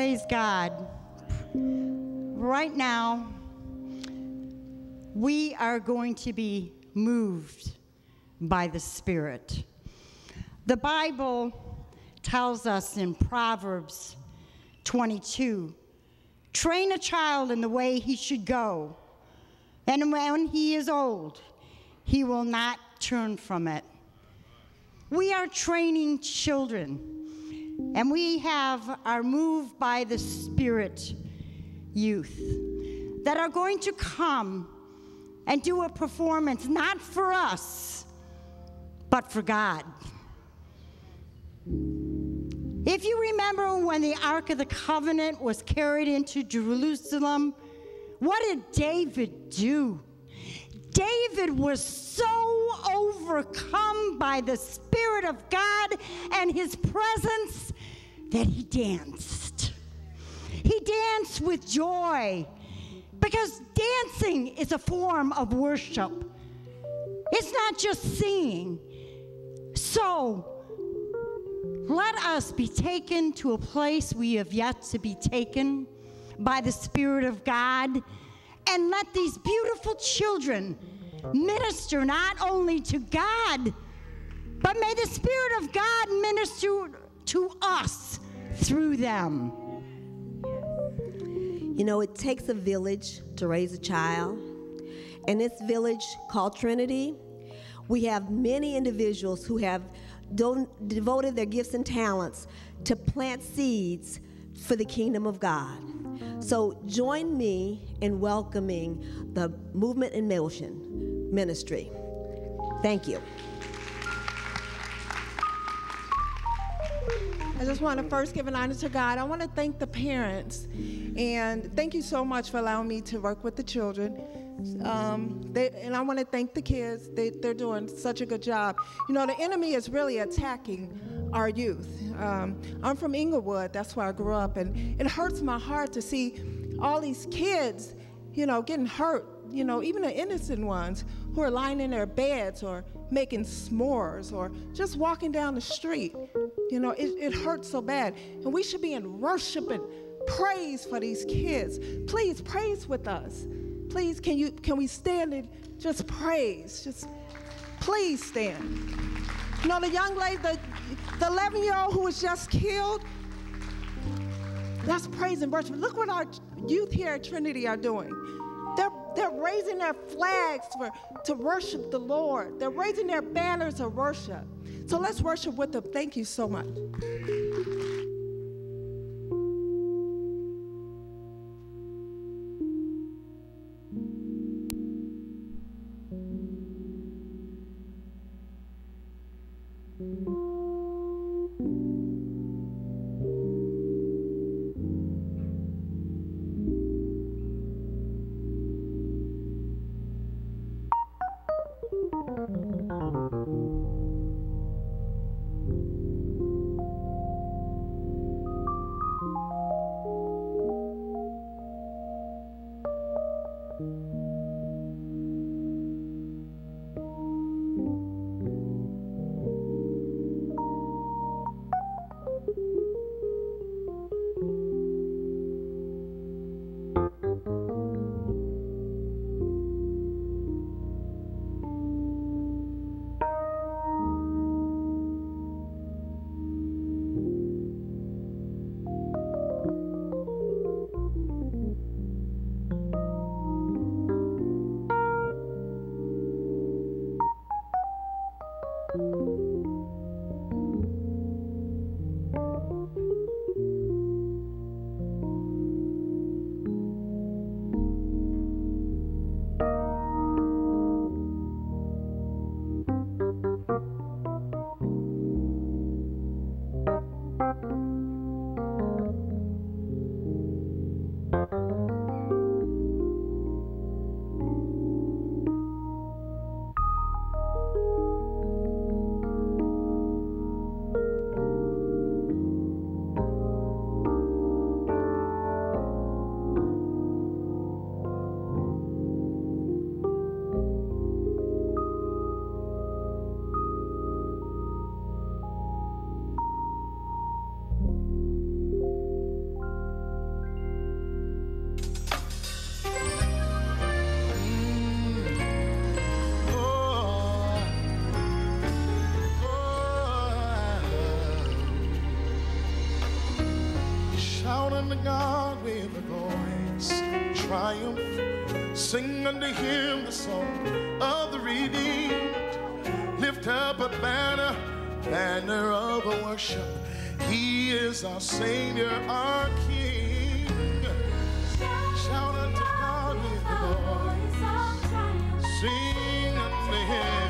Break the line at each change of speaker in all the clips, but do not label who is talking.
Praise God. Right now, we are going to be moved by the Spirit. The Bible tells us in Proverbs 22, train a child in the way he should go, and when he is old, he will not turn from it. We are training children, and we have our moved by the Spirit youth that are going to come and do a performance, not for us, but for God. If you remember when the Ark of the Covenant was carried into Jerusalem, what did David do? David was so overcome by the Spirit of God and his presence that he danced. He danced with joy, because dancing is a form of worship. It's not just singing. So let us be taken to a place we have yet to be taken by the Spirit of God, and let these beautiful children minister not only to God, but may the Spirit of God minister to us through them.
You know, it takes a village to raise a child. In this village called Trinity, we have many individuals who have devoted their gifts and talents to plant seeds for the kingdom of God. So join me in welcoming the Movement in Motion ministry. Thank you.
I just want to first give an honor to God. I want to thank the parents, and thank you so much for allowing me to work with the children. And I want to thank the kids. They're doing such a good job. You know, the enemy is really attacking our youth. I'm from Inglewood. That's where I grew up, and it hurts my heart to see all these kids, you know, getting hurt. You know, even the innocent ones who are lying in their beds or making s'mores or just walking down the street. You know, it hurts so bad. And we should be in worship and praise for these kids. Please praise with us. Please, can we stand and just praise? Just please stand. You know, the young lady, the 11-year-old who was just killed, that's praise and worship. Look what our youth here at Trinity are doing. They're raising their flags to worship the Lord. They're raising their banners of worship. So let's worship with them. Thank you so much.
unto God with a voice of triumph. Sing unto him the song of the redeemed. Lift up a banner, banner of worship. He is our Savior, our King. Shout unto God with a voice. Sing unto him.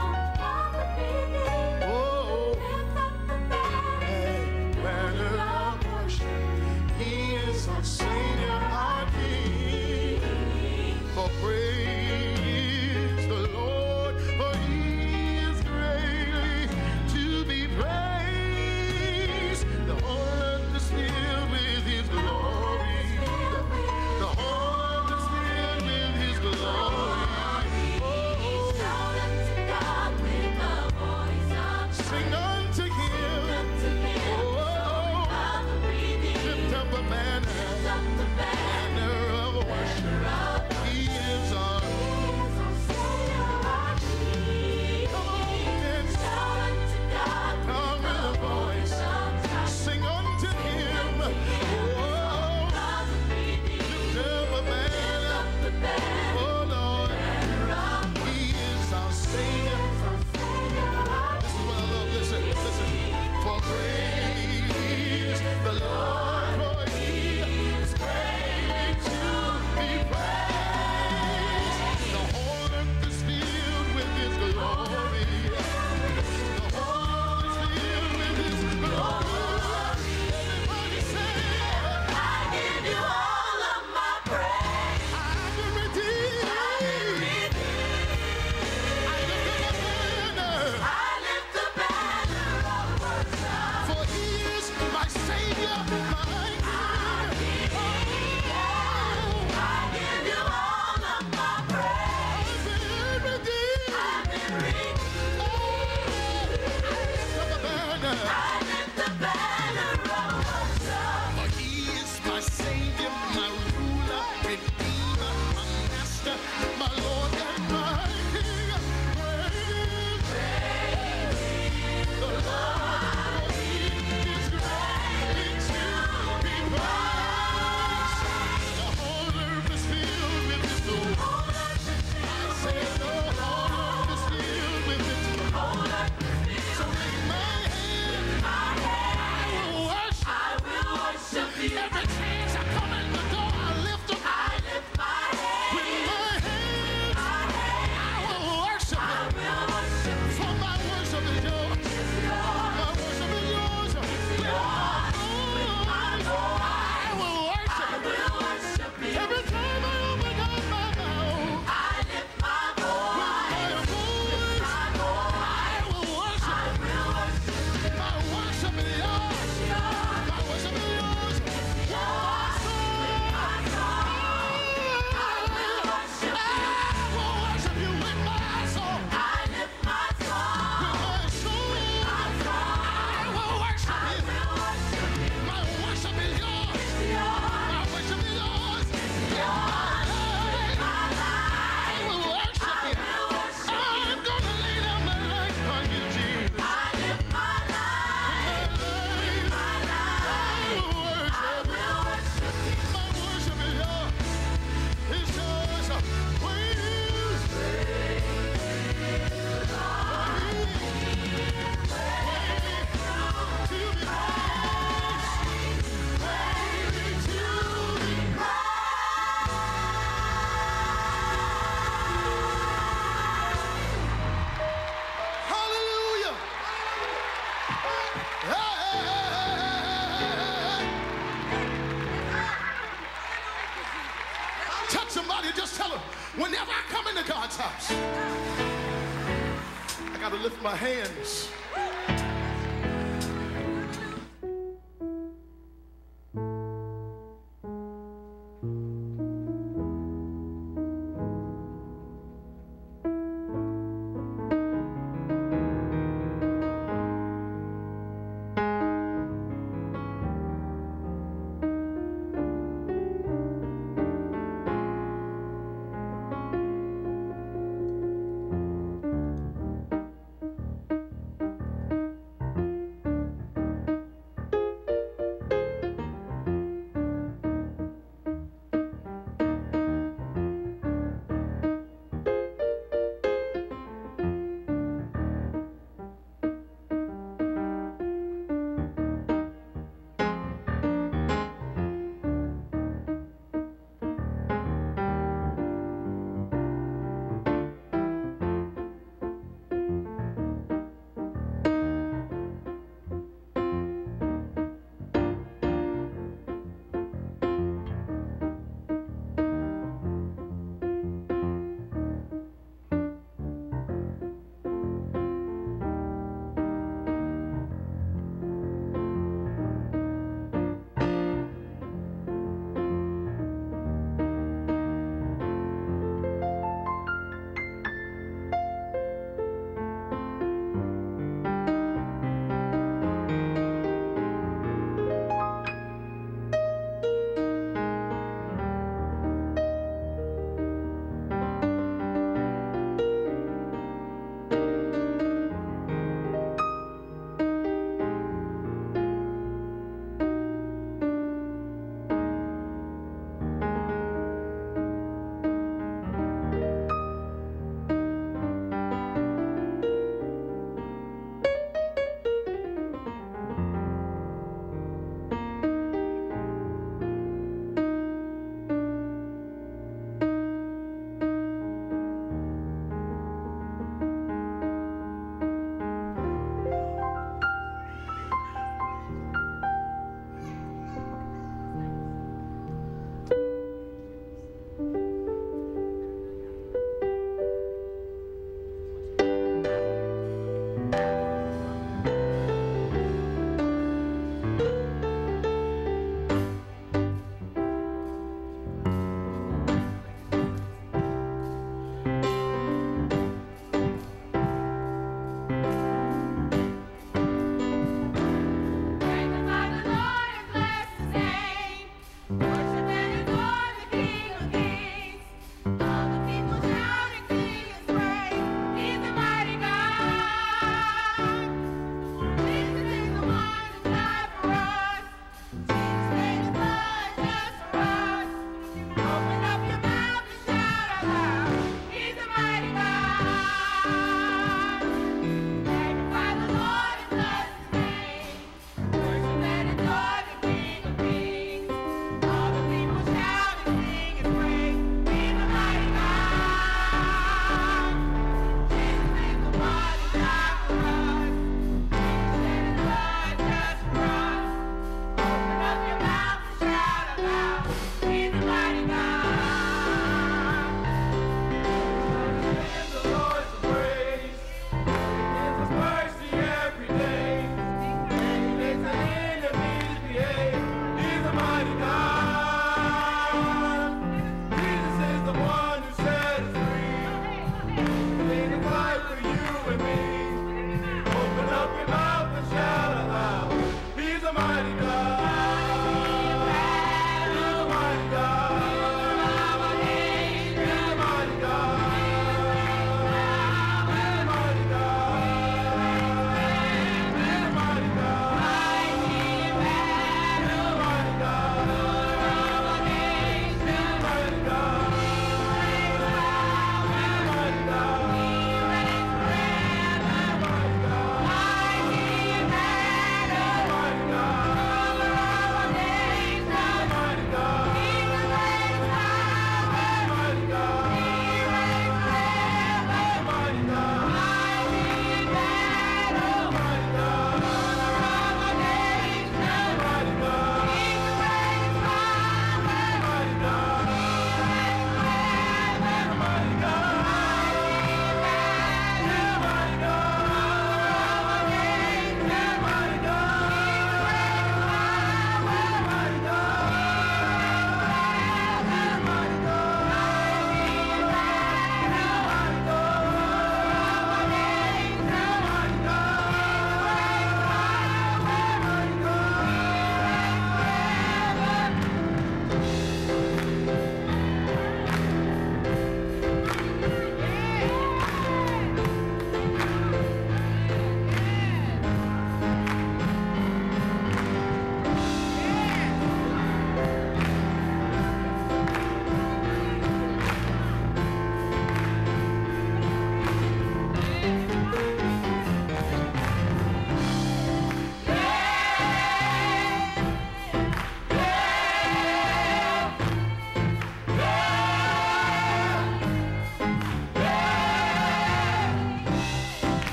Our Savior, our King. For praise the Lord, for he is greatly to be praised. The whole earth is filled with his glory. The whole earth is filled with his glory. Oh, shout unto God with a voice of triumph. Sing unto him. Oh, lift up a banner.
Somebody just tell them, whenever I come into God's house, I got to lift my hands.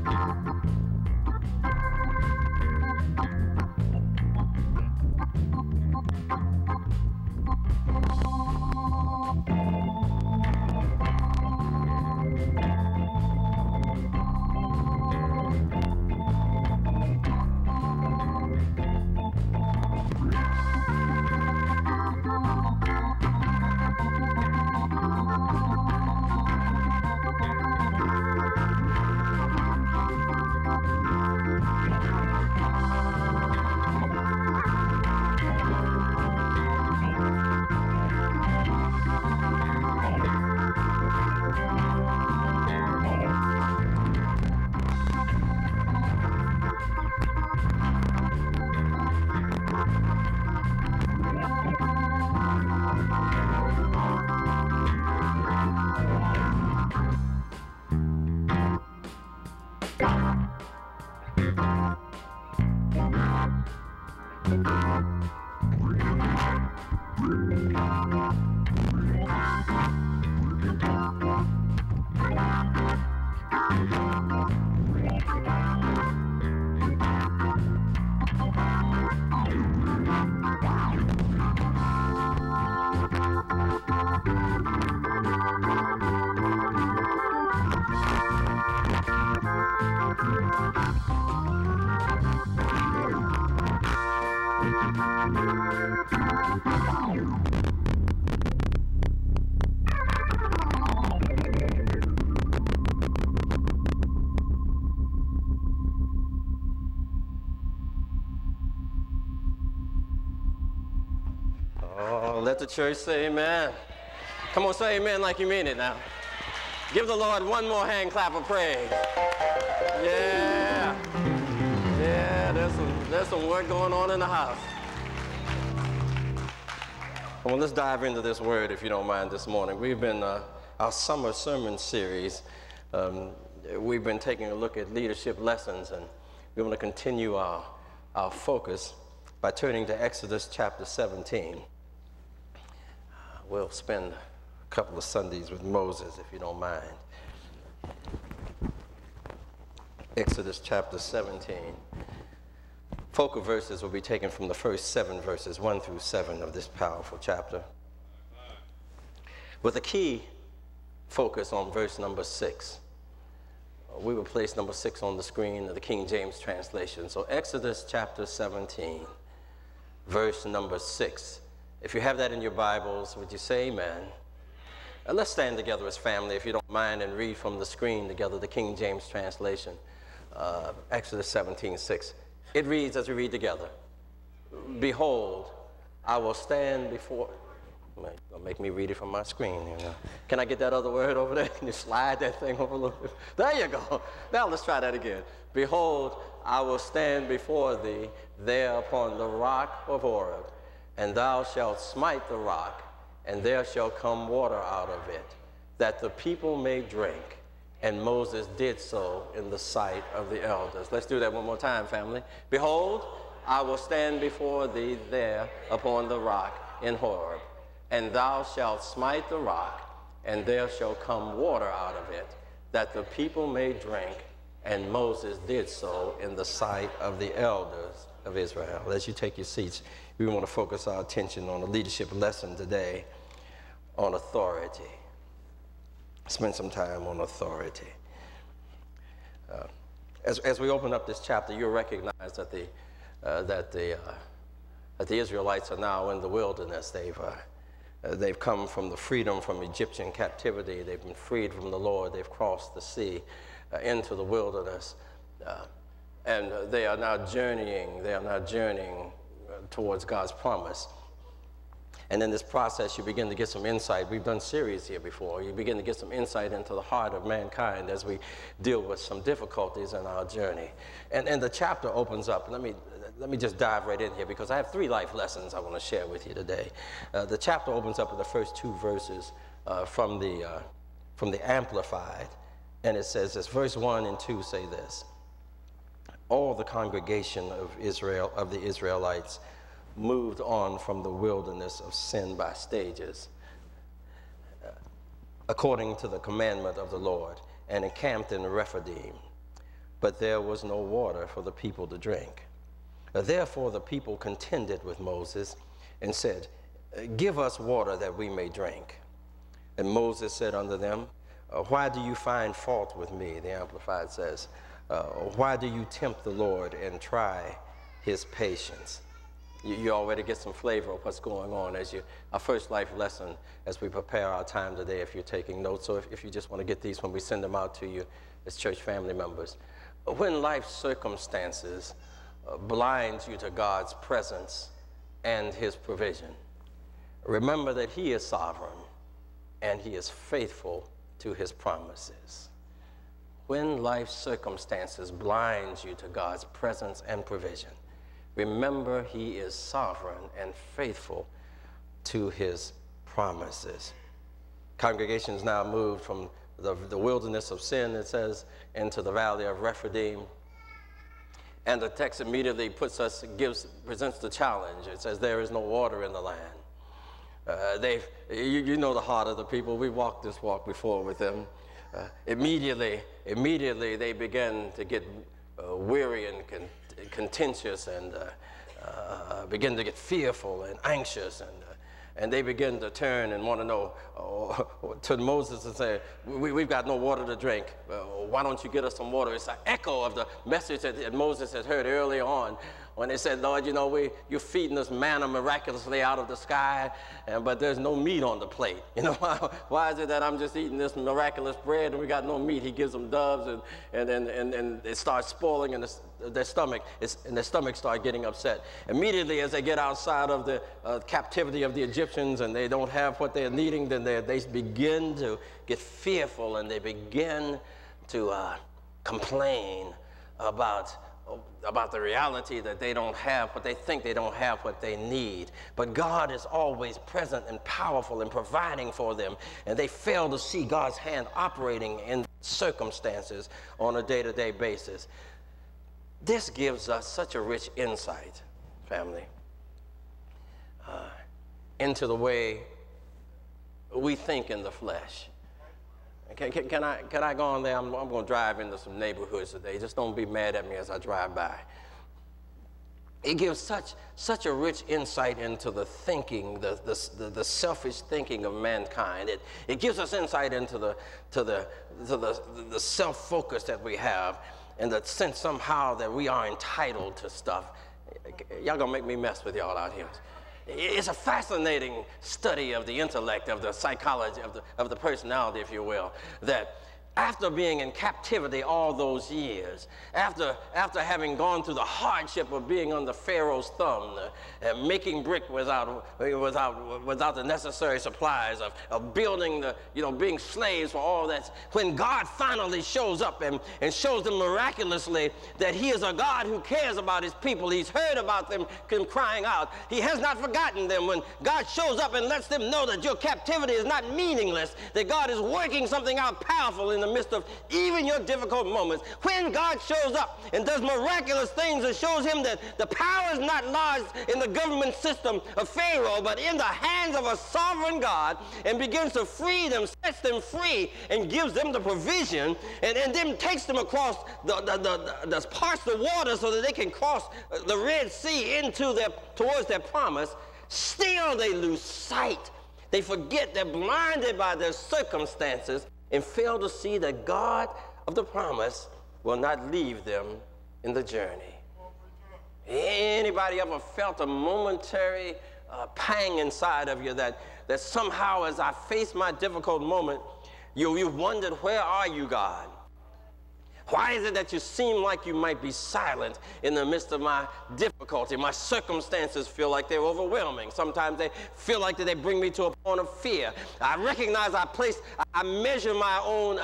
Let the church say amen. Come on, say amen like you mean it now. Give the Lord one more hand clap of praise. Yeah. Yeah, there's some work going on in the house. Well, let's dive into this word, if you don't mind, this morning. We've been, our summer sermon series, we've been taking a look at leadership lessons, and we want to continue our focus by turning to Exodus chapter 17. We'll spend a couple of Sundays with Moses, if you don't mind. Exodus chapter 17. Focal verses will be taken from the first 7 verses, 1 through 7 of this powerful chapter, with a key focus on verse number 6. We will place number 6 on the screen of the King James translation. So Exodus chapter 17, verse number 6. If you have that in your Bibles, would you say amen? Let's stand together as family, if you don't mind, and read from the screen together the King James translation, Exodus 17:6. It reads as we read together, "Behold, I will stand before..." Don't make me read it from my screen. You know. Can I get that other word over there? Can you slide that thing over a little bit? There you go. Now let's try that again. "Behold, I will stand before thee there upon the rock of Horeb, and thou shalt smite the rock, and there shall come water out of it, that the people may drink. And Moses did so in the sight of the elders." Let's do that one more time, family. "Behold, I will stand before thee there upon the rock in Horeb, and thou shalt smite the rock, and there shall come water out of it, that the people may drink. And Moses did so in the sight of the elders of Israel." As you take your seats, we want to focus our attention on a leadership lesson today on authority. Spend some time on authority. As we open up this chapter, you'll recognize that the Israelites are now in the wilderness. They've come from the freedom from Egyptian captivity. They've been freed from the Lord. They've crossed the sea into the wilderness, and they are now journeying. They are now journeying towards God's promise. And in this process, you begin to get some insight. We've done series here before. You begin to get some insight into the heart of mankind as we deal with some difficulties in our journey. And the chapter opens up. Let me just dive right in here, because I have 3 life lessons I want to share with you today. The chapter opens up with the first 2 verses from the Amplified, and it says this. Verse 1 and 2 say this: "All the congregation of Israel, of the Israelites, moved on from the wilderness of sin by stages, according to the commandment of the Lord, and encamped in Rephidim. but there was no water for the people to drink. Therefore the people contended with Moses and said, "Give us water that we may drink." And Moses said unto them, "Why do you find fault with me?" The Amplified says, "Why do you tempt the Lord and try his patience?" You already get some flavor of what's going on as our first life lesson as we prepare our time today, if you're taking notes, or if you just want to get these when we send them out to you as church family members. When life circumstances blinds you to God's presence and his provision, remember that he is sovereign and he is faithful to his promises. When life circumstances blinds you to God's presence and provision, remember he is sovereign and faithful to his promises. Congregations now moved from the wilderness of sin, it says, into the valley of Rephidim. And the text immediately presents the challenge. It says, there is no water in the land. You know the heart of the people. We walked this walk before with them. Immediately they begin to get weary and contentious and begin to get fearful and anxious, and they begin to turn and want to know to Moses and say, we've got no water to drink. Why don't you get us some water? It's an echo of the message that Moses had heard early on when they said, Lord, you know, you're feeding us manna miraculously out of the sky, but there's no meat on the plate. You know, why is it that I'm just eating this miraculous bread and we got no meat? He gives them doves, and it starts spoiling in their stomach, and their stomachs start getting upset. Immediately as they get outside of the captivity of the Egyptians and they don't have what they're needing, then they begin to get fearful, and they begin to complain about the reality that they don't have what they think, they don't have what they need. But God is always present and powerful in providing for them, and they fail to see God's hand operating in circumstances on a day-to-day basis. This gives us such a rich insight, family, into the way we think in the flesh. Can I go on there? I'm going to drive into some neighborhoods today. Just don't be mad at me as I drive by. It gives such a rich insight into the thinking, the selfish thinking of mankind. It gives us insight into the self-focus that we have, and the sense somehow that we are entitled to stuff. Y'all gonna make me mess with y'all out here. It's a fascinating study of the intellect, of the psychology, of the personality, if you will, that after being in captivity all those years, after having gone through the hardship of being under Pharaoh's thumb, and making brick without the necessary supplies, of building being slaves for all that, when God finally shows up and shows them miraculously that he is a God who cares about his people, he's heard about them crying out, he has not forgotten them. When God shows up and lets them know that your captivity is not meaningless, that God is working something out powerful in the midst of even your difficult moments. When God shows up and does miraculous things and shows him that the power is not lodged in the government system of Pharaoh, but in the hands of a sovereign God, and begins to free them, sets them free, and gives them the provision, and then takes them across the parts of the water so that they can cross the Red Sea towards their promise, still they lose sight. They forget, they're blinded by their circumstances, and fail to see that God of the promise will not leave them in the journey. Anybody ever felt a momentary pang inside of you that somehow, as I face my difficult moment, you wondered, where are you, God? Why is it that you seem like you might be silent in the midst of my difficulty? My circumstances feel like they're overwhelming. Sometimes they feel like they bring me to a point of fear. I recognize I measure my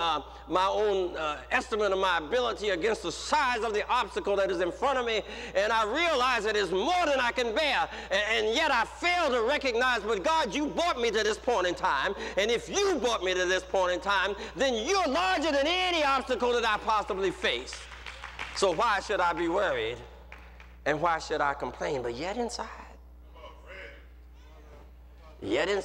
own estimate of my ability against the size of the obstacle that is in front of me, and I realize it is more than I can bear, and yet I fail to recognize, but God, you brought me to this point in time, and if you brought me to this point in time, then you're larger than any obstacle that I possibly face. So why should I be worried, and why should I complain? But yet inside,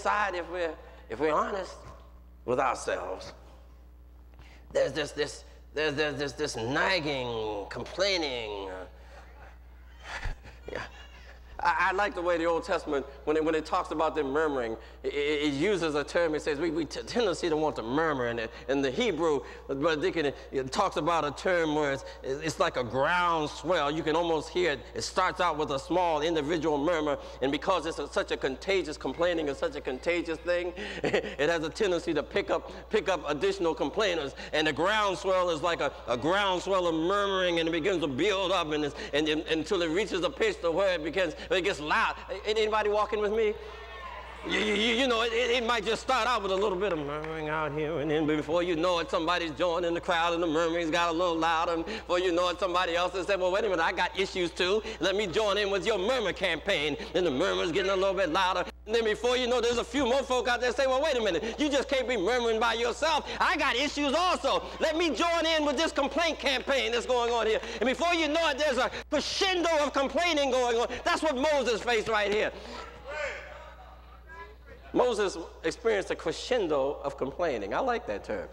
if we're honest with ourselves, there's there's this nagging, complaining. Yeah. I like the way the Old Testament, when it talks about them murmuring, it uses a term. It says we tendency to want to murmur. And in the Hebrew, Brother Deacon, it talks about a term where it's like a groundswell. You can almost hear it. It starts out with a small individual murmur, and because it's such a contagious complaining is such a contagious thing, it has a tendency to pick up additional complainers. And the groundswell is like a groundswell of murmuring, and it begins to build up, and until it reaches a pitch to where it gets loud. Anybody walking with me? You know, it might just start out with a little bit of murmuring out here, and then before you know it, somebody's joining the crowd, and the murmuring's got a little louder, and before you know it, somebody else has said, well, wait a minute, I got issues too. Let me join in with your murmur campaign. Then the murmur's getting a little bit louder, and then before you know, there's a few more folk out there say, well, wait a minute, you just can't be murmuring by yourself. I got issues also. Let me join in with this complaint campaign that's going on here. And before you know it, there's a crescendo of complaining going on. That's what Moses faced right here. Moses experienced a crescendo of complaining. I like that term.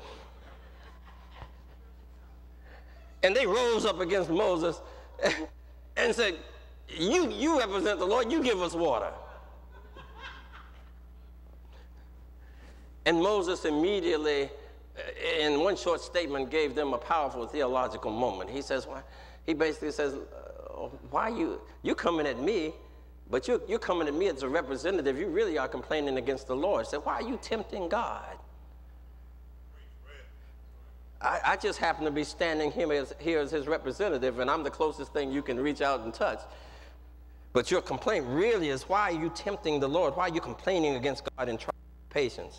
And they rose up against Moses and said, you represent the Lord, you give us water. And Moses immediately, in one short statement, gave them a powerful theological moment. He basically says, why you coming at me? But you're coming to me as a representative. You really are complaining against the Lord. So why are you tempting God? I just happen to be standing here as his representative, and I'm the closest thing you can reach out and touch. But your complaint really is, why are you tempting the Lord? Why are you complaining against God and trying patience?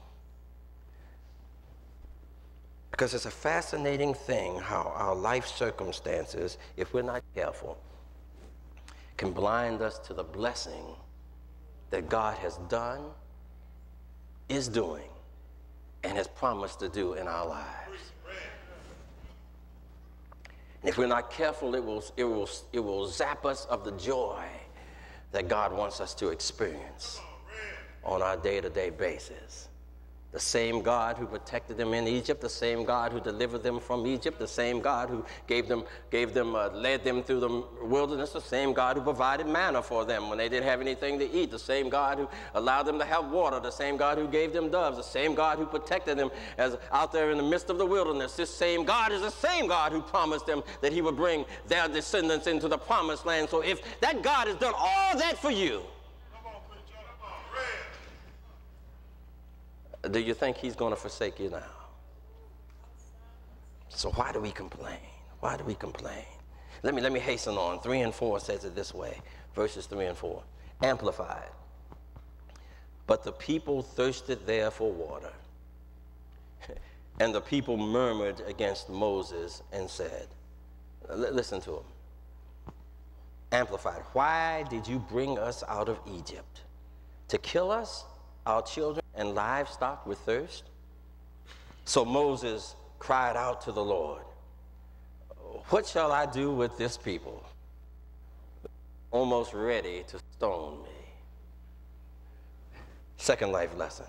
Because it's a fascinating thing how our life circumstances, if we're not careful, can blind us to the blessing that God has done, is doing, and has promised to do in our lives. And if we're not careful, it will zap us of the joy that God wants us to experience on our day-to-day basis. The same God who protected them in Egypt, the same God who delivered them from Egypt, the same God who led them through the wilderness, the same God who provided manna for them when they didn't have anything to eat, the same God who allowed them to have water, the same God who gave them doves, the same God who protected them as out there in the midst of the wilderness. This same God is the same God who promised them that he would bring their descendants into the promised land. So if that God has done all that for you, do you think he's going to forsake you now? So why do we complain? Why do we complain? Let me hasten on. 3 and 4 says it this way, verses 3 and 4. Amplified. But the people thirsted there for water. And the people murmured against Moses and said, listen to him. Amplified. Why did you bring us out of Egypt? To kill us, our children, and livestock with thirst? So Moses cried out to the Lord, what shall I do with this people? Almost ready to stone me. Second life lesson.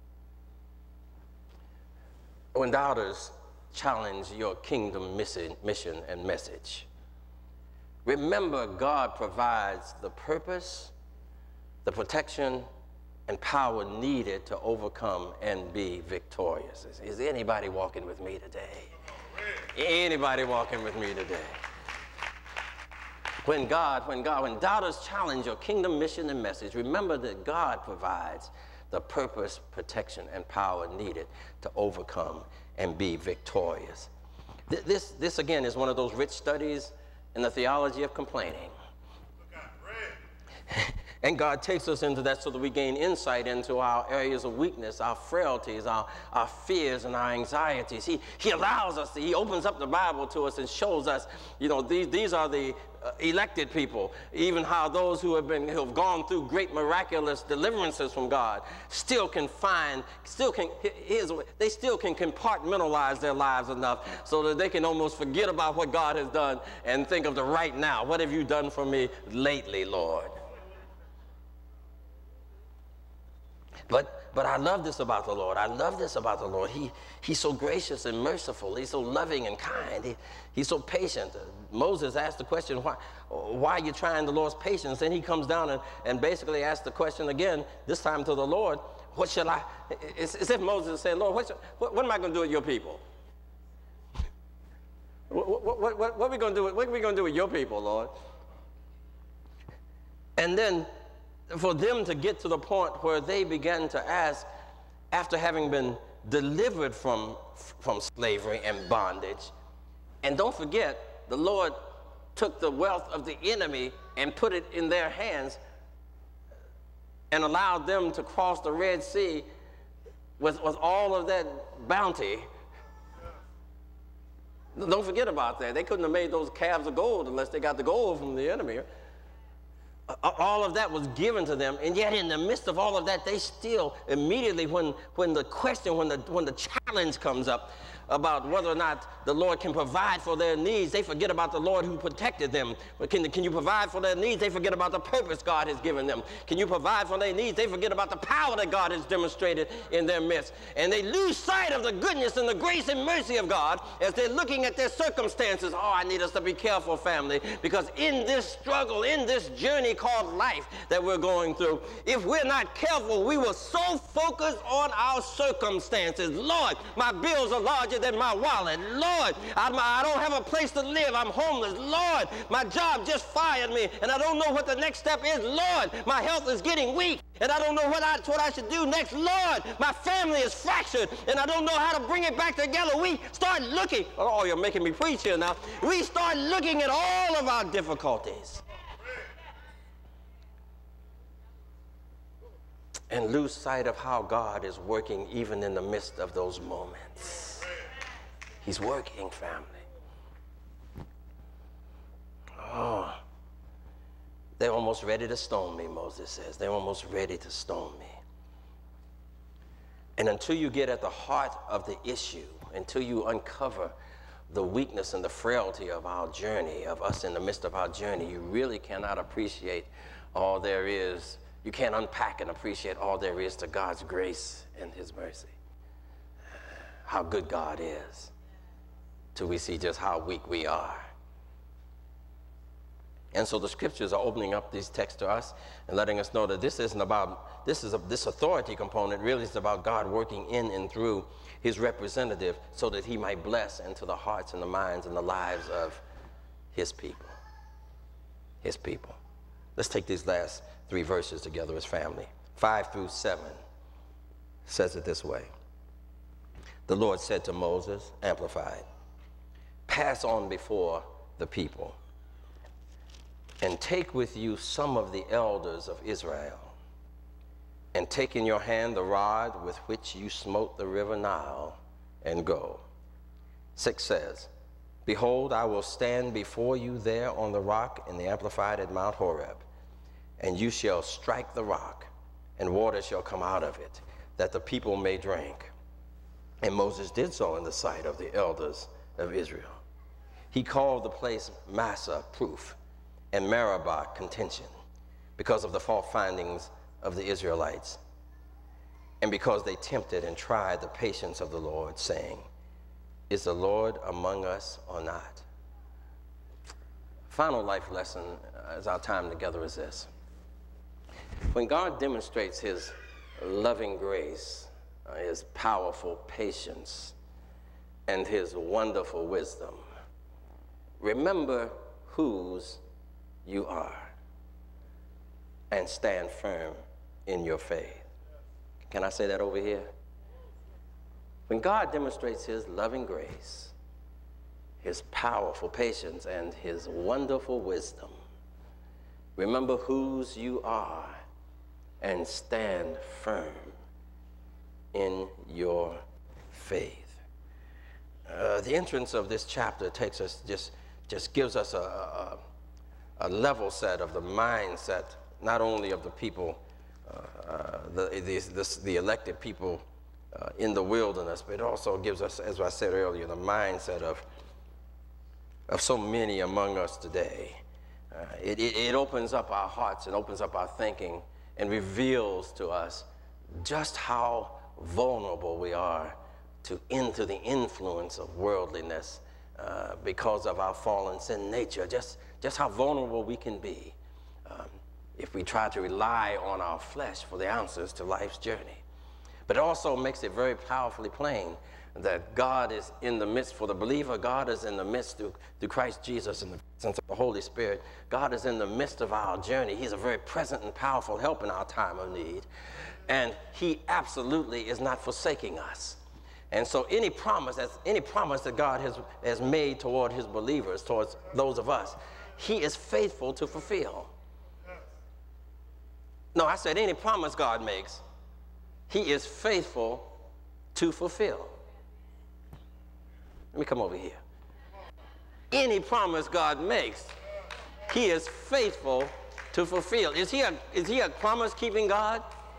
When doubters challenge your kingdom mission and message, remember God provides the purpose, the protection, and power needed to overcome and be victorious. Is anybody walking with me today? Anybody walking with me today? When doubters challenge your kingdom mission and message, remember that God provides the purpose, protection, and power needed to overcome and be victorious. This again is one of those rich studies in the theology of complaining. And God takes us into that so that we gain insight into our areas of weakness, our frailties, our fears, and our anxieties. He allows us, he opens up the Bible to us and shows us, you know, these are the elected people, even how those who have gone through great miraculous deliverances from God they still can compartmentalize their lives enough so that they can almost forget about what God has done and think of the right now. What have you done for me lately, Lord? But But I love this about the Lord. I love this about the Lord. He's so gracious and merciful. He's so loving and kind. He's so patient. Moses asked the question, why are you trying the Lord's patience? Then he comes down and basically asks the question again, this time to the Lord, what shall I? It's as if Moses said, Lord, what am I going to do with your people? What are we going to do? What are we going to do with your people, Lord? And then for them to get to the point where they began to ask, after having been delivered from slavery and bondage, and don't forget, the Lord took the wealth of the enemy and put it in their hands and allowed them to cross the Red Sea with all of that bounty. Don't forget about that. They couldn't have made those calves of gold unless they got the gold from the enemy. All of that was given to them, and yet in the midst of all of that, they still immediately, when the challenge comes up about whether or not the Lord can provide for their needs, they forget about the Lord who protected them. But can you provide for their needs? They forget about the purpose God has given them. Can you provide for their needs? They forget about the power that God has demonstrated in their midst. And they lose sight of the goodness and the grace and mercy of God as they're looking at their circumstances. Oh, I need us to be careful, family, because in this struggle, in this journey called life that we're going through, if we're not careful, we will so focus on our circumstances. Lord, my bills are larger than my wallet. Lord, I don't have a place to live. I'm homeless. Lord, my job just fired me, and I don't know what the next step is. Lord, my health is getting weak, and I don't know what I should do next. Lord, my family is fractured, and I don't know how to bring it back together. We start looking. Oh, you're making me preach here now. We start looking at all of our difficulties and lose sight of how God is working even in the midst of those moments. He's working, family. Oh, they're almost ready to stone me, Moses says. They're almost ready to stone me. And until you get at the heart of the issue, until you uncover the weakness and the frailty of our journey, of us in the midst of our journey, you really cannot appreciate all there is. You can't unpack and appreciate all there is to God's grace and his mercy. How good God is, till we see just how weak we are. And so the scriptures are opening up these texts to us and letting us know that this isn't about, this authority component really is about God working in and through his representative so that he might bless into the hearts and the minds and the lives of his people. His people. Let's take these last 3 verses together as family. 5 through 7 says it this way. The Lord said to Moses, Amplified, pass on before the people and take with you some of the elders of Israel, and take in your hand the rod with which you smote the river Nile, and go. 6 says, Behold, I will stand before you there on the rock in the Amplified at Mount Horeb, and you shall strike the rock, and water shall come out of it, that the people may drink. And Moses did so in the sight of the elders of Israel. He called the place Massah, proof, and Meribah, contention, because of the fault findings of the Israelites, and because they tempted and tried the patience of the Lord, saying, Is the Lord among us or not? Final life lesson as our time together is this. When God demonstrates his loving grace, his powerful patience, and his wonderful wisdom, remember whose you are and stand firm in your faith. Can I say that over here? When God demonstrates his loving grace, his powerful patience, and his wonderful wisdom, remember whose you are and stand firm in your faith. The entrance of this chapter takes us, just gives us a level set of the mindset, not only of the people, the elected people in the wilderness, but it also gives us, as I said earlier, the mindset of so many among us today. It opens up our hearts and opens up our thinking and reveals to us just how vulnerable we are into the influence of worldliness because of our fallen sin nature, just how vulnerable we can be if we try to rely on our flesh for the answers to life's journey. But it also makes it very powerfully plain that God is in the midst. For the believer, God is in the midst through Christ Jesus and the presence of the Holy Spirit. God is in the midst of our journey. He's a very present and powerful help in our time of need. And he absolutely is not forsaking us. And so any promise that God has made toward his believers, towards those of us, he is faithful to fulfill. No, I said any promise God makes, he is faithful to fulfill. Let me come over here. Any promise God makes, he is faithful to fulfill. Is he a promise-keeping God?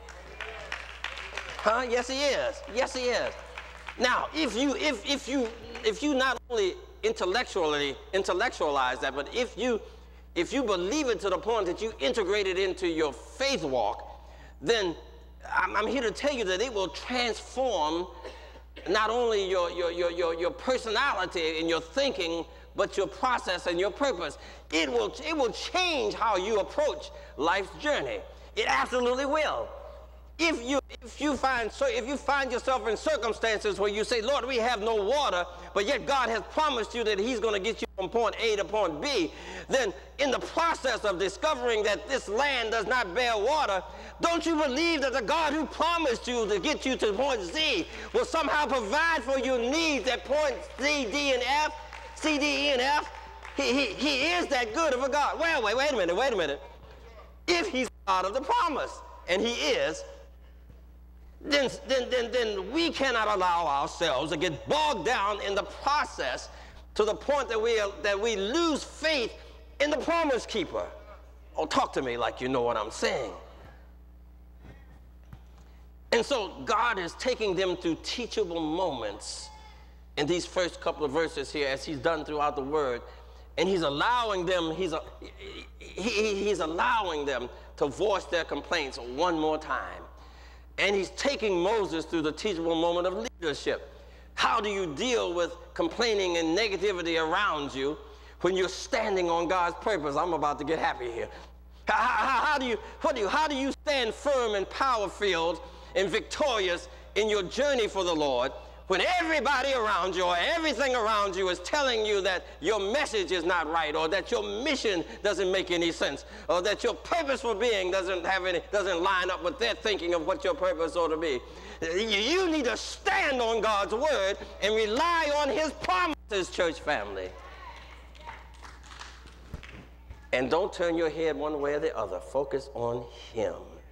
Huh? Yes, he is. Yes, he is. Now, if you not only intellectualize that, but if you believe it to the point that you integrate it into your faith walk, then I'm here to tell you that it will transform not only your personality and your thinking, but your process and your purpose. It will change how you approach life's journey. It absolutely will. If you find yourself in circumstances where you say, Lord, we have no water, but yet God has promised you that he's going to get you from point A to point B, then in the process of discovering that this land does not bear water, don't you believe that the God who promised you to get you to point Z will somehow provide for your needs at point C, D, and F, C, D, E, and F? He is that good of a God. Well, wait a minute. If he's God of the promise, and he is, then we cannot allow ourselves to get bogged down in the process to the point that we lose faith in the promise keeper. Oh, talk to me like you know what I'm saying. And so God is taking them through teachable moments in these first couple of verses here, as he's done throughout the word, and he's allowing them to voice their complaints one more time. And he's taking Moses through the teachable moment of leadership. How do you deal with complaining and negativity around you when you're standing on God's purpose? I'm about to get happy here. How do you stand firm and power-filled and victorious in your journey for the Lord when everybody around you or everything around you is telling you that your message is not right, or that your mission doesn't make any sense, or that your purpose for being doesn't line up with their thinking of what your purpose ought to be? You need to stand on God's word and rely on his promises, church family. And don't turn your head one way or the other. Focus on him.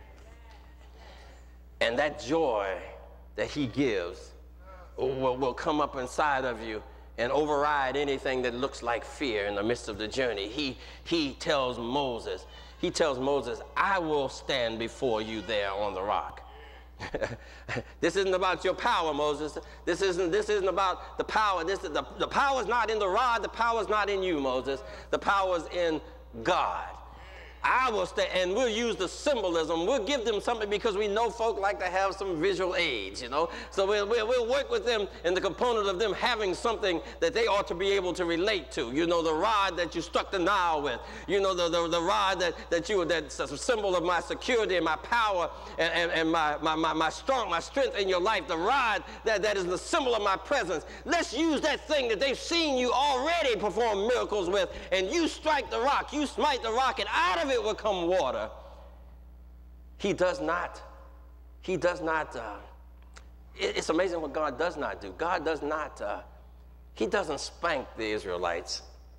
And that joy that he gives will come up inside of you and override anything that looks like fear in the midst of the journey. He tells Moses, I will stand before you there on the rock. This isn't about your power, Moses. This isn't about the power. The power is not in the rod. The power is not in you, Moses. The power is in God. I will stand, and we'll use the symbolism. We'll give them something, because we know folk like to have some visual aids, you know. So we'll work with them in the component of them having something that they ought to be able to relate to. You know, the rod that you struck the Nile with. You know, the rod that's a symbol of my security and my power and my strength in your life. The rod that is the symbol of my presence. Let's use that thing that they've seen you already perform miracles with, and you strike the rock, you smite the rock, and out of it will come water. It's amazing what God does not do. God does not, he doesn't spank the Israelites.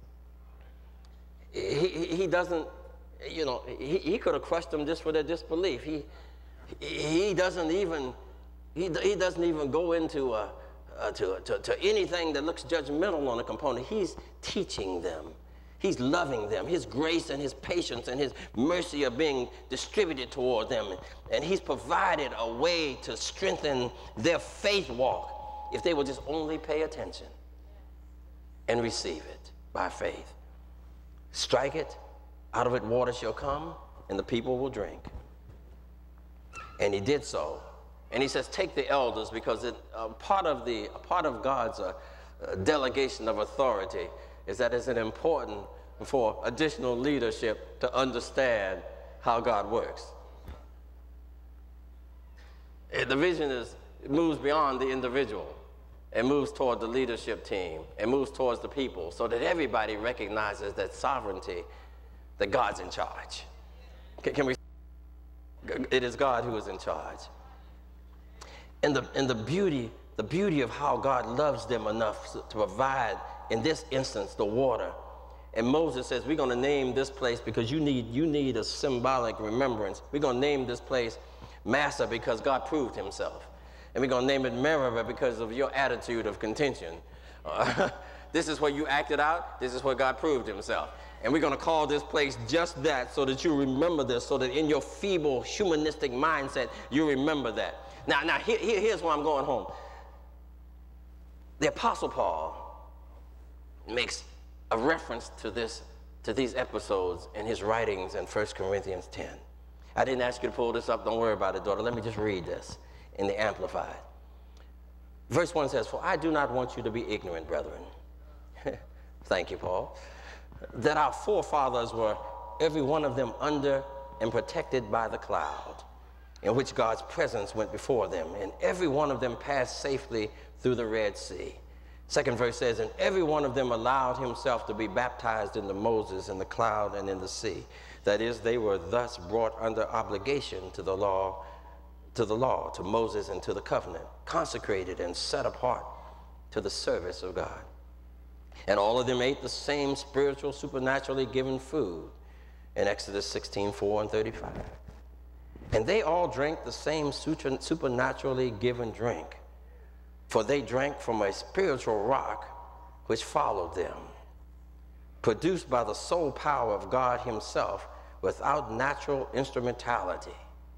He doesn't, you know, he could have crushed them just for their disbelief. He doesn't even go into to anything that looks judgmental on a component. He's teaching them. He's loving them. His grace and his patience and his mercy are being distributed toward them. And he's provided a way to strengthen their faith walk if they will just only pay attention and receive it by faith. Strike it, out of it water shall come, and the people will drink. And he did so And he says, take the elders, because part of God's delegation of authority is that it's important for additional leadership to understand how God works. The vision it moves beyond the individual. It moves toward the leadership team. It moves towards the people, so that everybody recognizes that sovereignty, that God's in charge. Can we? It is God who is in charge. And the beauty of how God loves them enough to provide, in this instance, the water. And Moses says, we're going to name this place because you need a symbolic remembrance. We're going to name this place Massa because God proved himself. And we're going to name it Meribah because of your attitude of contention. This is where you acted out. This is where God proved himself. And we're going to call this place just that, so that you remember this, so that in your feeble humanistic mindset, you remember that. Now here's where I'm going home. The Apostle Paul makes a reference to these episodes in his writings in 1 Corinthians 10. I didn't ask you to pull this up. Don't worry about it, daughter. Let me just read this in the Amplified. Verse 1 says, for I do not want you to be ignorant, brethren. Thank you, Paul. That our forefathers were, every one of them, under and protected by the cloud, in which God's presence went before them, and every one of them passed safely through the Red Sea. Second verse says, and every one of them allowed himself to be baptized into Moses in the cloud and in the sea. That is, they were thus brought under obligation to the law, to Moses and to the covenant, consecrated and set apart to the service of God. And all of them ate the same spiritual, supernaturally given food in Exodus 16:4 and 35. And they all drank the same supernaturally given drink, for they drank from a spiritual rock which followed them, produced by the sole power of God himself, without natural instrumentality.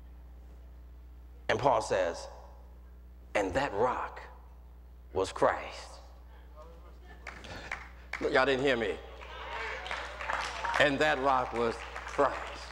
And Paul says, and that rock was Christ. Y'all didn't hear me. And that rock was Christ.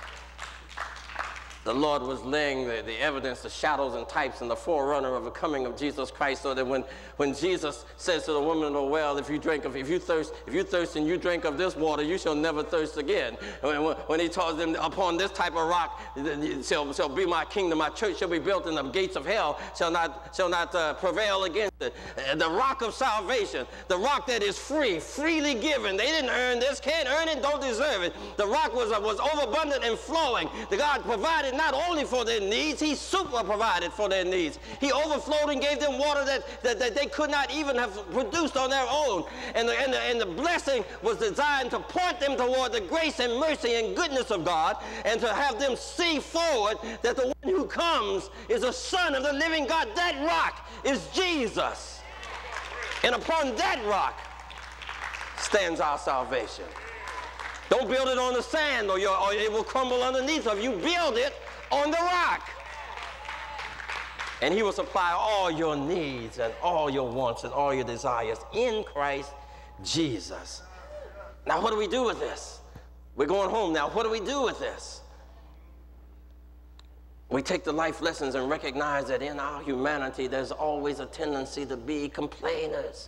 The Lord was laying the evidence, the shadows and types, and the forerunner of the coming of Jesus Christ, so that when Jesus says to the woman of the well, if you thirst and you drink of this water, you shall never thirst again. When he tells them, upon this type of rock shall be my kingdom, my church shall be built, and the gates of hell shall not prevail against it. The rock of salvation, the rock that is free, freely given. They didn't earn this, can't earn it, don't deserve it. The rock was overabundant and flowing. The God provided not only for their needs, he super provided for their needs. He overflowed and gave them water that they could not even have produced on their own. And the blessing was designed to point them toward the grace and mercy and goodness of God, and to have them see forward that the one who comes is a son of the living God. That rock is Jesus. And upon that rock stands our salvation. Don't build it on the sand, or it will crumble underneath of you. Build it on the rock. And he will supply all your needs and all your wants and all your desires in Christ Jesus. Now, what do we do with this? We're going home now. What do we do with this? We take the life lessons and recognize that in our humanity, there's always a tendency to be complainers.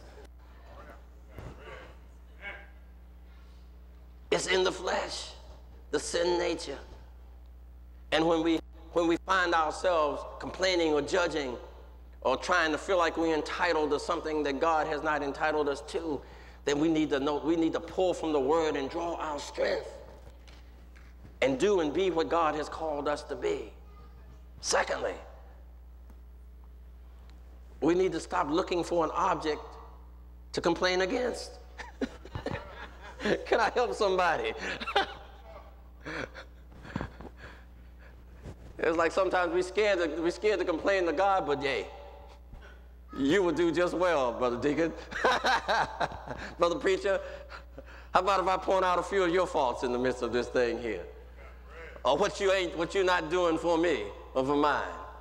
It's in the flesh, the sin nature. And when we find ourselves complaining or judging or trying to feel like we're entitled to something that God has not entitled us to, then we need to pull from the Word and draw our strength and do and be what God has called us to be. Secondly, we need to stop looking for an object to complain against. Can I help somebody? It's like sometimes we're scared to complain to God, but hey, you will do just well, Brother Deacon. Brother Preacher, how about if I point out a few of your faults in the midst of this thing here? Or what you're not doing for me or for mine?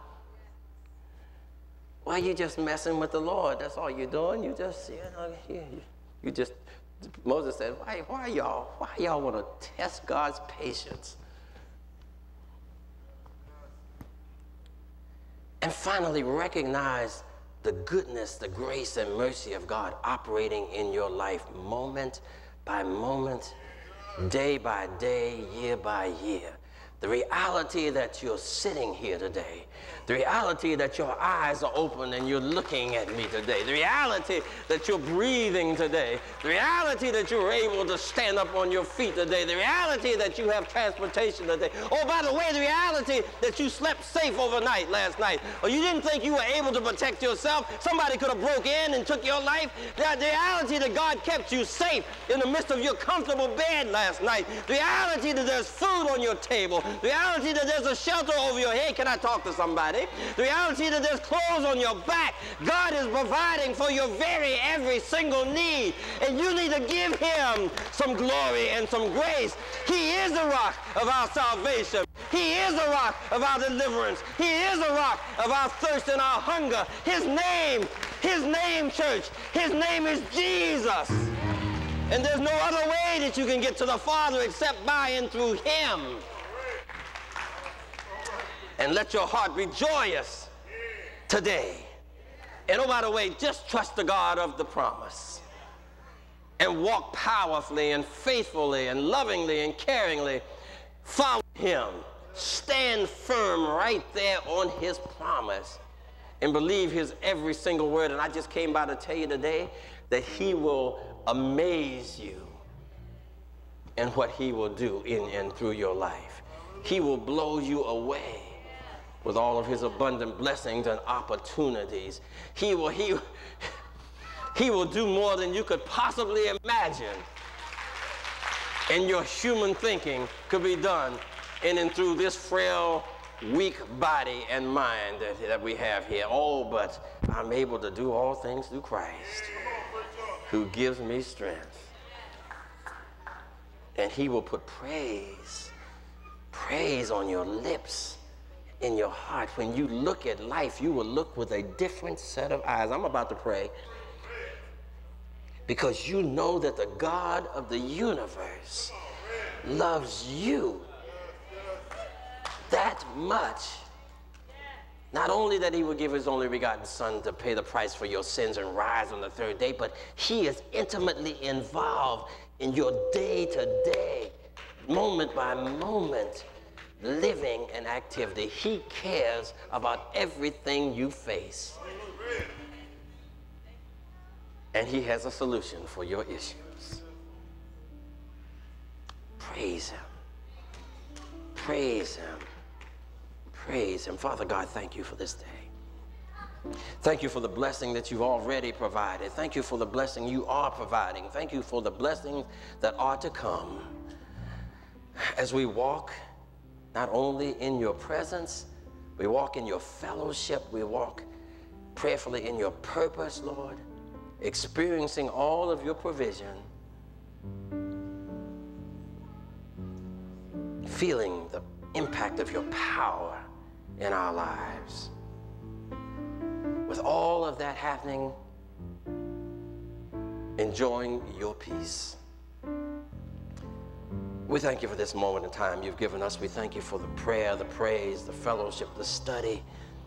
Well, you're just messing with the Lord. That's all you're doing. You just, you just. Moses said, why y'all want to test God's patience? And finally, recognize the goodness, the grace, and mercy of God operating in your life moment by moment, day by day, year by year. The reality that you're sitting here today, the reality that your eyes are open and you're looking at me today, the reality that you're breathing today, the reality that you're able to stand up on your feet today, the reality that you have transportation today. Oh, by the way, the reality that you slept safe overnight last night, or you didn't think you were able to protect yourself, somebody could have broke in and took your life. The reality that God kept you safe in the midst of your comfortable bed last night, the reality that there's food on your table, the reality that there's a shelter over your head. Can I talk to somebody? The reality that there's clothes on your back. God is providing for your every single need. And you need to give him some glory and some grace. He is the rock of our salvation. He is the rock of our deliverance. He is the rock of our thirst and our hunger. His name, church, his name is Jesus. And there's no other way that you can get to the Father except by and through him. And let your heart be joyous today. And oh, by the way, just trust the God of the promise and walk powerfully and faithfully and lovingly and caringly. Follow him. Stand firm right there on his promise and believe his every single word. And I just came by to tell you today that he will amaze you in what he will do in and through your life. He will blow you away with all of his abundant blessings and opportunities. He will do more than you could possibly imagine. And your human thinking could be done in and through this frail, weak body and mind that we have here. Oh, but I'm able to do all things through Christ, who gives me strength. And he will put praise on your lips, in your heart. When you look at life, you will look with a different set of eyes. I'm about to pray because you know that the God of the universe loves you that much. Not only that he would give his only begotten son to pay the price for your sins and rise on the third day, but he is intimately involved in your day-to-day, moment by moment, living and activity. He cares about everything you face. And he has a solution for your issues. Praise him. Praise him. Praise him. Father God, thank you for this day. Thank you for the blessing that you've already provided. Thank you for the blessing you are providing. Thank you for the blessings that are to come as we walk not only in your presence, we walk in your fellowship, we walk prayerfully in your purpose, Lord, experiencing all of your provision, feeling the impact of your power in our lives. With all of that happening, enjoying your peace. We thank you for this moment in time you've given us. We thank you for the prayer, the praise, the fellowship, the study,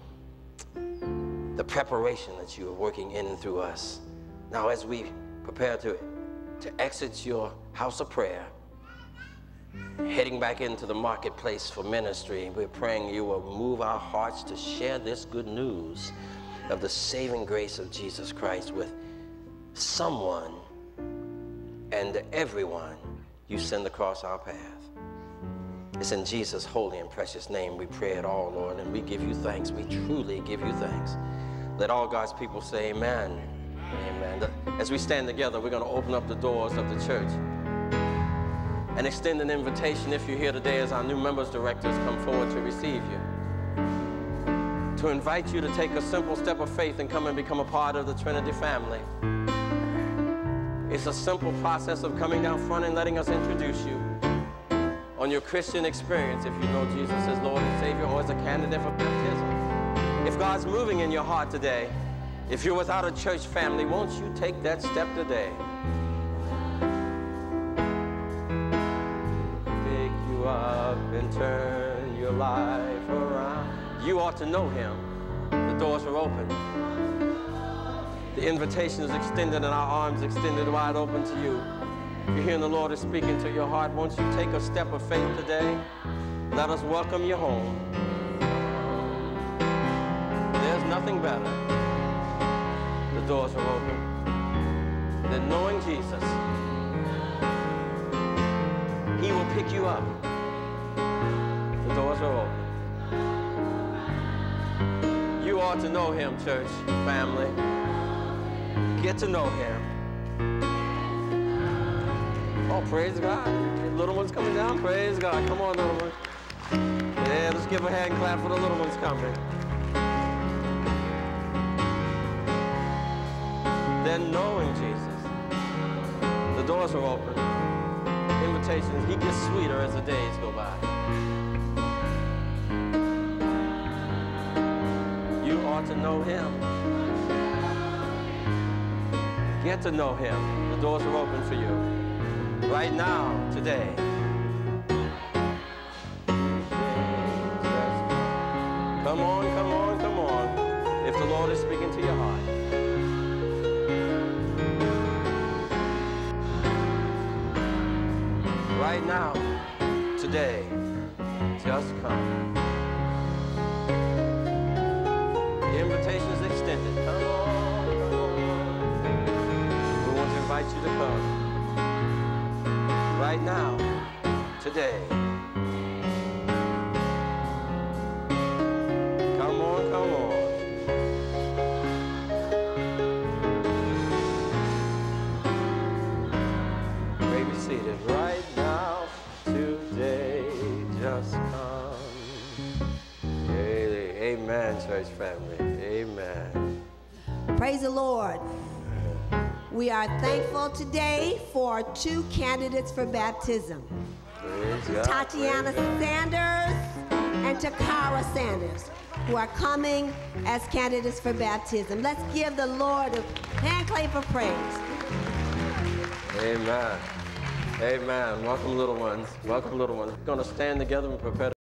the preparation that you are working in and through us. Now, as we prepare to exit your house of prayer, heading back into the marketplace for ministry, we're praying you will move our hearts to share this good news of the saving grace of Jesus Christ with someone and everyone you send across our path. It's in Jesus' holy and precious name we pray it all, Lord, and we give you thanks. We truly give you thanks. Let all God's people say amen. Amen. As we stand together, we're going to open up the doors of the church and extend an invitation, if you're here today, as our new members directors come forward to receive you, to invite you to take a simple step of faith and come and become a part of the Trinity family. It's a simple process of coming down front and letting us introduce you on your Christian experience, if you know Jesus as Lord and Savior or as a candidate for baptism. If God's moving in your heart today, if you're without a church family, won't you take that step today? Pick you up and turn your life around. You ought to know him. doors are open. The invitation is extended and our arms extended wide open to you. If you're hearing the Lord is speaking to your heart, won't you take a step of faith today? Let us welcome you home. There's nothing better. The doors are open. Than knowing Jesus. He will pick you up. The doors are open. You ought to know him, church family. Get to know him. Oh, praise God. Little one's coming down. Praise God. Come on, little one. Yeah, let's give a hand clap for the little ones coming. Then knowing Jesus. The doors are open. Invitations, he gets sweeter as the days go by. You ought to know him. Get to know him. The doors are open for you. Right now, today. Come on, come on, come on. If the Lord is speaking to your heart. Right now, today, just come. The invitation is extended. Come on, come on. We want to invite you to come. Right now, today. Come on, come on. May be seated right now, today, just come. Amen, church family. Amen.
Praise the Lord. We are thankful today for 2 candidates for baptism.
Praise God.
Tatiana Sanders and Takara Sanders, who are coming as candidates for baptism. Let's give the Lord a hand clap of praise.
Amen. Amen. Welcome, little ones. Welcome, little ones. We're going to stand together and prepare